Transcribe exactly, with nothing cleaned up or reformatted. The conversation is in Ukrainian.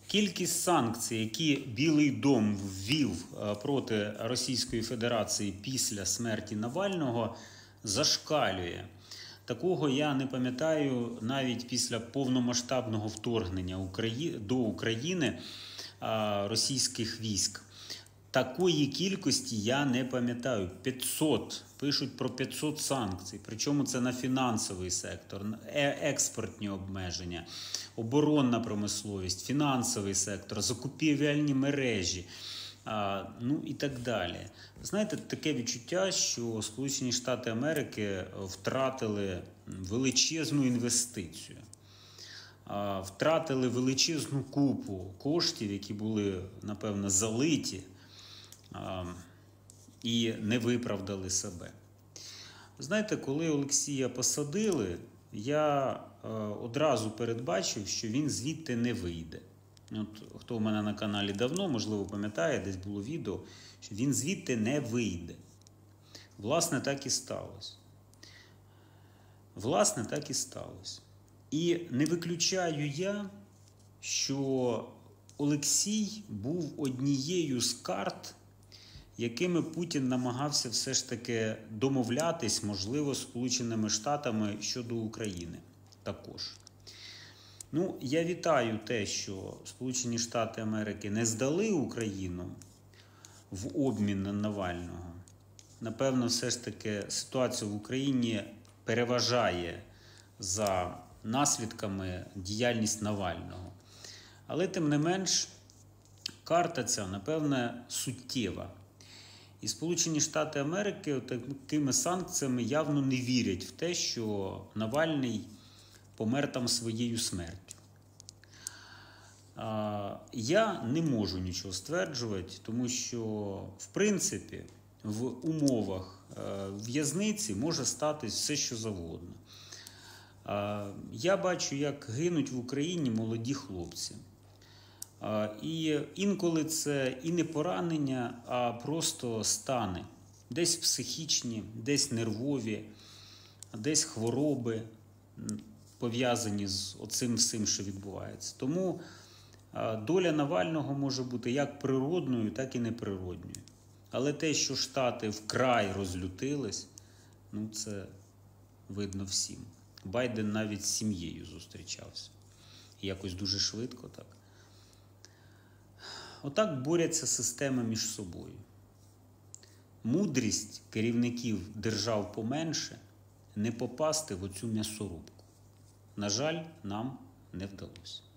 Кількість санкцій, які Білий дом ввів проти Російської Федерації після смерті Навального, зашкалює. Такого я не пам'ятаю навіть після повномасштабного вторгнення до України російських військ. Такої кількості я не пам'ятаю. п'ятсот. Пишуть про п'ятсот санкцій. Причому це на фінансовий сектор, експортні обмеження, оборонна промисловість, фінансовий сектор, закупівельні мережі, а, ну і так далі. Знаєте, таке відчуття, що Сполучені Штати Америки втратили величезну інвестицію. А, втратили величезну купу коштів, які були, напевно, залиті, і не виправдали себе. Знаєте, коли Олексія посадили, я одразу передбачив, що він звідти не вийде. От, хто в мене на каналі давно, можливо, пам'ятає, десь було відео, що він звідти не вийде. Власне, так і сталося. Власне, так і сталося. І не виключаю я, що Олексій був однією з карт, якими Путін намагався все ж таки домовлятись, можливо, з Сполученими Штатами щодо України також. Ну, я вітаю те, що Сполучені Штати Америки не здали Україну в обмін на Навального. Напевно, все ж таки ситуація в Україні переважає за наслідками діяльність Навального. Але, тим не менш, карта ця, напевне, суттєва. І Сполучені Штати Америки такими санкціями явно не вірять в те, що Навальний помер там своєю смертю. Я не можу нічого стверджувати, тому що, в принципі, в умовах в'язниці може статись все, що завгодно. Я бачу, як гинуть в Україні молоді хлопці. І інколи це і не поранення, а просто стани. Десь психічні, десь нервові, десь хвороби, пов'язані з оцим всім, що відбувається. Тому доля Навального може бути як природною, так і неприродною. Але те, що Штати вкрай розлютились, ну це видно всім. Байден навіть з сім'єю зустрічався. Якось дуже швидко так. Отак борються системи між собою. Мудрість керівників держав поменше не попасти в оцю м'ясорубку. На жаль, нам не вдалося.